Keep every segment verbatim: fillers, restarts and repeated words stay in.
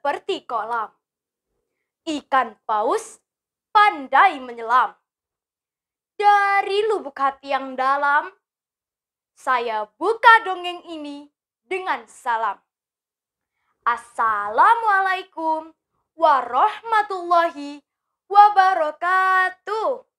seperti kolam. Ikan paus pandai menyelam. Dari lubuk hati yang dalam, saya buka dongeng ini dengan salam. Assalamualaikum warahmatullahi wabarakatuh.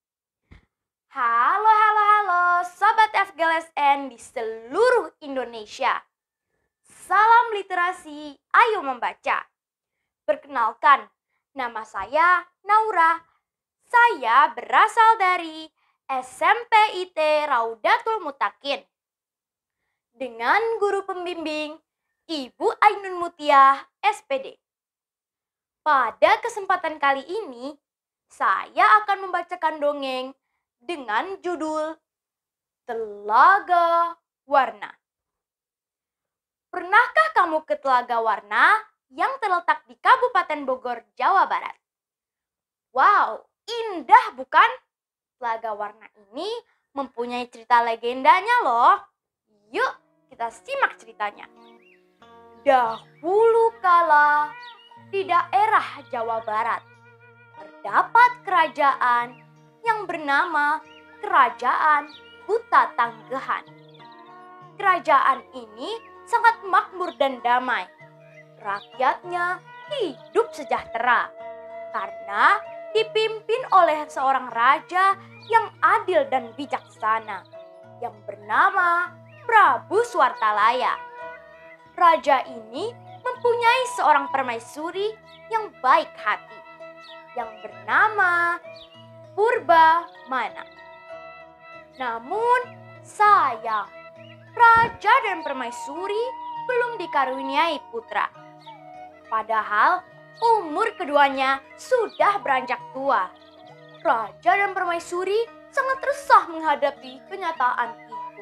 Halo, halo, halo, Sobat F G L S N di seluruh Indonesia. Salam literasi, ayo membaca. Perkenalkan, nama saya Naura. Saya berasal dari S M P I T Raudatul Mutakin. Dengan guru pembimbing Ibu Ainun Mutiah, S P D. Pada kesempatan kali ini, saya akan membacakan dongeng dengan judul Telaga Warna. Pernahkah kamu ke Telaga Warna yang terletak di Kabupaten Bogor, Jawa Barat? Wow, indah bukan? Telaga Warna ini mempunyai cerita legendanya loh. Yuk kita simak ceritanya. Dahulu kala di daerah Jawa Barat terdapat kerajaan yang bernama Kerajaan Huta Tanggehan. Kerajaan ini sangat makmur dan damai. Rakyatnya hidup sejahtera karena dipimpin oleh seorang raja yang adil dan bijaksana yang bernama Prabu Swartalaya. Raja ini mempunyai seorang permaisuri yang baik hati yang bernama Purba Mana. Namun sayang, raja dan permaisuri belum dikaruniai putra. Padahal umur keduanya sudah beranjak tua. Raja dan permaisuri sangat resah menghadapi kenyataan itu.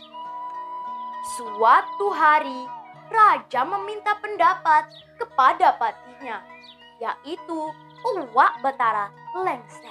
Suatu hari, raja meminta pendapat kepada patinya, yaitu Uwak Batara Lengser.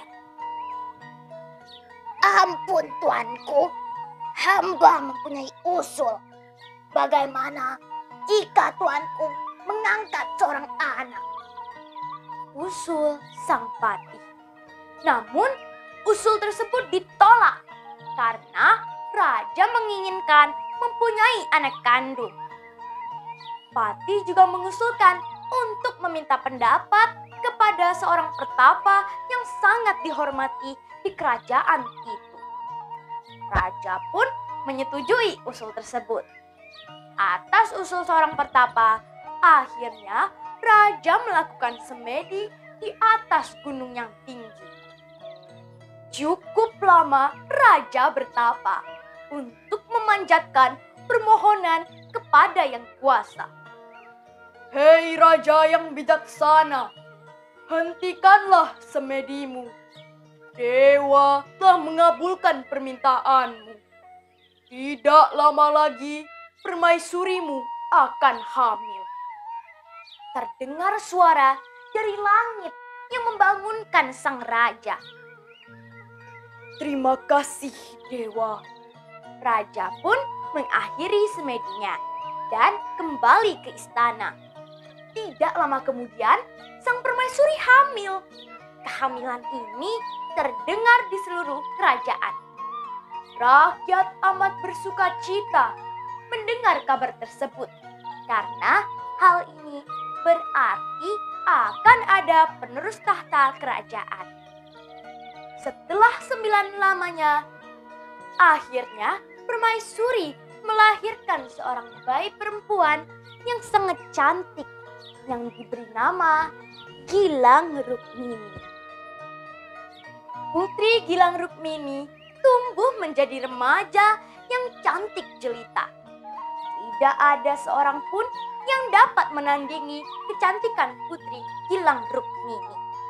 Ampun tuanku, hamba mempunyai usul. Bagaimana jika tuanku mengangkat seorang anak? Usul sang patih. Namun usul tersebut ditolak karena raja menginginkan mempunyai anak kandung. Patih juga mengusulkan untuk meminta pendapat kepada seorang pertapa yang sangat dihormati di kerajaan itu. Raja pun menyetujui usul tersebut. Atas usul seorang pertapa, akhirnya raja melakukan semedi di atas gunung yang tinggi. Cukup lama raja bertapa untuk memanjatkan permohonan kepada yang kuasa. Hei raja yang bijaksana, hentikanlah semedimu. Dewa telah mengabulkan permintaanmu. Tidak lama lagi permaisurimu akan hamil. Terdengar suara dari langit yang membangunkan sang raja. Terima kasih Dewa. Raja pun mengakhiri semedinya dan kembali ke istana. Tidak lama kemudian sang permaisuri hamil. Kehamilan ini terdengar di seluruh kerajaan. Rakyat amat bersuka cita mendengar kabar tersebut karena hal ini berarti akan ada penerus tahta kerajaan. Setelah sembilan lamanya, akhirnya permaisuri melahirkan seorang bayi perempuan yang sangat cantik yang diberi nama Gilang Rukmini. Putri Gilang Rukmini tumbuh menjadi remaja yang cantik jelita. Tidak ada seorang pun yang dapat menandingi kecantikan Putri Gilang Rukmini.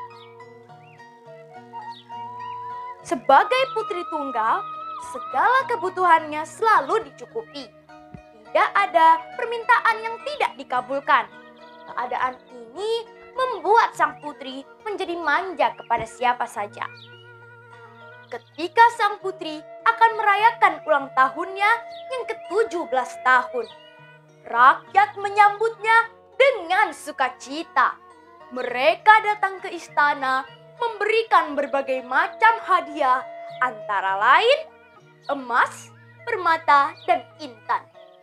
Sebagai putri tunggal, segala kebutuhannya selalu dicukupi. Tidak ada permintaan yang tidak dikabulkan. Keadaan ini membuat sang putri menjadi manja kepada siapa saja. Ketika sang putri akan merayakan ulang tahunnya yang ke tujuh belas tahun, rakyat menyambutnya dengan sukacita. Mereka datang ke istana memberikan berbagai macam hadiah, antara lain emas, permata, dan intan.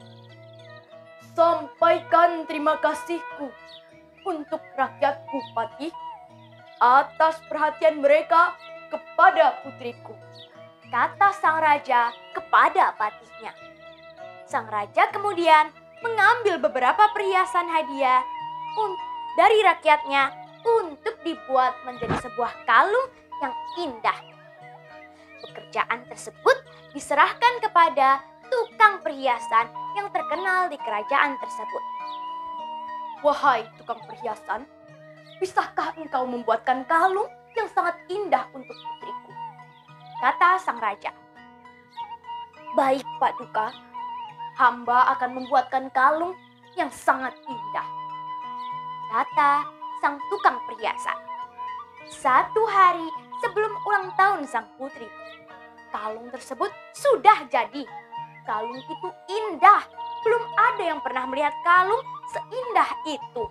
Sampaikan terima kasihku untuk rakyatku, Patih, atas perhatian mereka kepada putriku, kata sang raja kepada patihnya. Sang raja kemudian mengambil beberapa perhiasan hadiah dari rakyatnya untuk dibuat menjadi sebuah kalung yang indah. Pekerjaan tersebut diserahkan kepada tukang perhiasan yang terkenal di kerajaan tersebut. Wahai tukang perhiasan, bisakah engkau membuatkan kalung yang sangat indah untuk putriku? Kata sang raja. Baik, Pak Duka, hamba akan membuatkan kalung yang sangat indah, kata sang tukang perhiasan. Satu hari sebelum ulang tahun sang putri, kalung tersebut sudah jadi. Kalung itu indah, belum ada yang pernah melihat kalung seindah itu.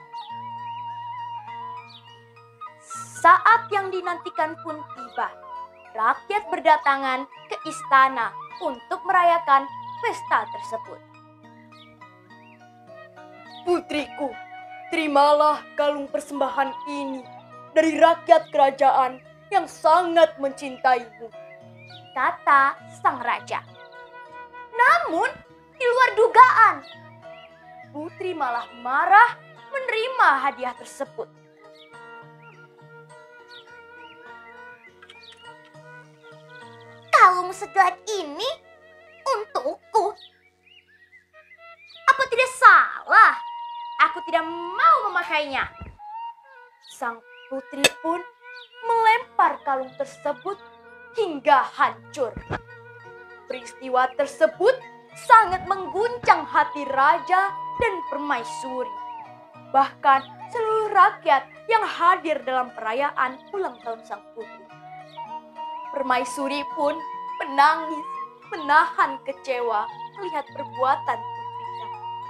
Saat yang dinantikan pun tiba. Rakyat berdatangan ke istana untuk merayakan pesta tersebut. Putriku, terimalah kalung persembahan ini dari rakyat kerajaan yang sangat mencintaimu, kata sang raja. Namun, di luar dugaan, putri malah marah menerima hadiah tersebut. Kalung sejelek ini untukku. Apa tidak salah? Aku tidak mau memakainya. Sang putri pun melempar kalung tersebut hingga hancur. Peristiwa tersebut sangat mengguncang hati raja dan permaisuri. Bahkan seluruh rakyat yang hadir dalam perayaan ulang tahun sang putri. Permaisuri pun menangis, menahan kecewa melihat perbuatan putrinya.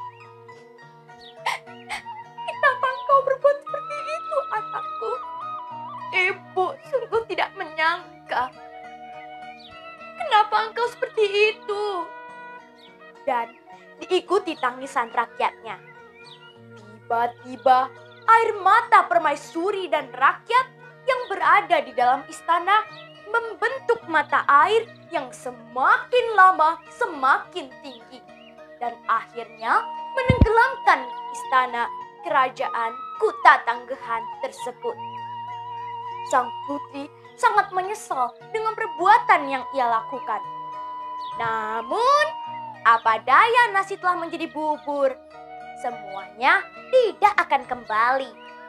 Kenapa engkau berbuat seperti itu, anakku? Ibu sungguh tidak menyangka. Kenapa engkau seperti itu? Dan diikuti tangisan rakyatnya. Tiba-tiba air mata permaisuri dan rakyat yang berada di dalam istana membentuk mata air yang semakin lama semakin tinggi. Dan akhirnya menenggelamkan istana kerajaan Kuta Tanggehan tersebut. Sang putri sangat menyesal dengan perbuatan yang ia lakukan. Namun, apa daya nasi telah menjadi bubur. Semuanya tidak akan kembali.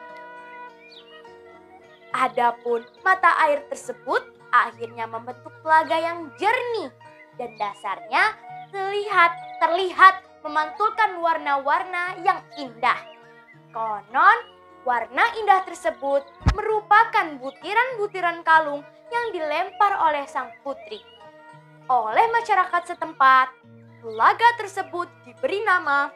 Adapun mata air tersebut akhirnya membentuk telaga yang jernih dan dasarnya terlihat terlihat memantulkan warna-warna yang indah. Konon, warna indah tersebut merupakan butiran-butiran kalung yang dilempar oleh sang putri. Oleh masyarakat setempat, telaga tersebut diberi nama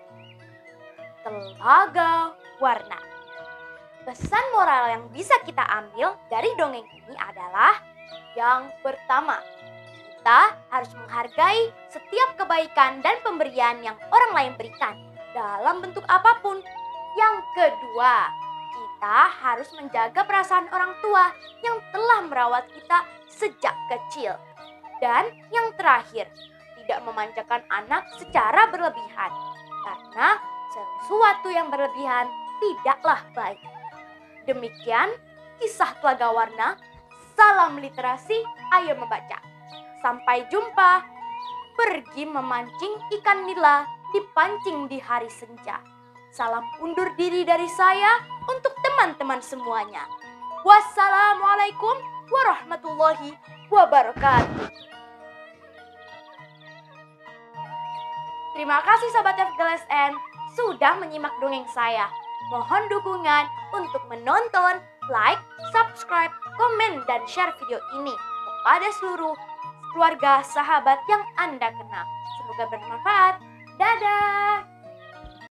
Telaga Warna. Pesan moral yang bisa kita ambil dari dongeng ini adalah yang pertama, kita harus menghargai setiap kebaikan dan pemberian yang orang lain berikan dalam bentuk apapun. Yang kedua, kita harus menjaga perasaan orang tua yang telah merawat kita sejak kecil. Dan yang terakhir, tidak memanjakan anak secara berlebihan. Karena sesuatu yang berlebihan tidaklah baik. Demikian kisah Telaga Warna. Salam literasi, ayo membaca. Sampai jumpa. Pergi memancing ikan nila dipancing di hari senja. Salam undur diri dari saya untuk teman-teman semuanya. Wassalamualaikum warahmatullahi wabarakatuh. Terima kasih Sobat F G L S N sudah menyimak dongeng saya. Mohon dukungan untuk menonton, like, subscribe, komen, dan share video ini kepada seluruh keluarga sahabat yang Anda kenal. Semoga bermanfaat. Dadah!